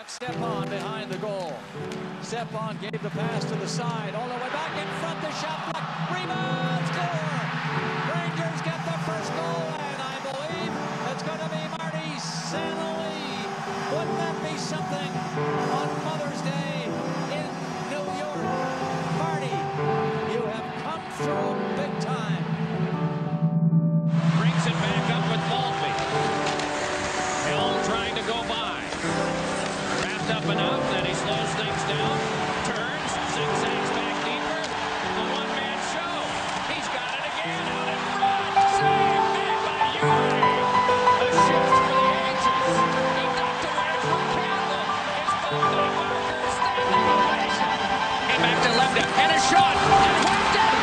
Stepan behind the goal. Stepan gave the pass to the side, all the way back in front, the shot block, rebound, score! Rangers get the first goal, and I believe it's going to be Marty St. Louis. Wouldn't that be something on Mother's Day in New York? Marty, you have come through big time. Brings it back up with Maltby. Hill trying to go by. Wrapped up and out, then he slows things down. Turns, zigzags back deeper. A one-man show. He's got it again out in front. Save made by Uri. A shift for the Angels. He knocked away from Campbell. It's Bobby Barker standing ovation. Came back to Lebda and a shot. And whipped it.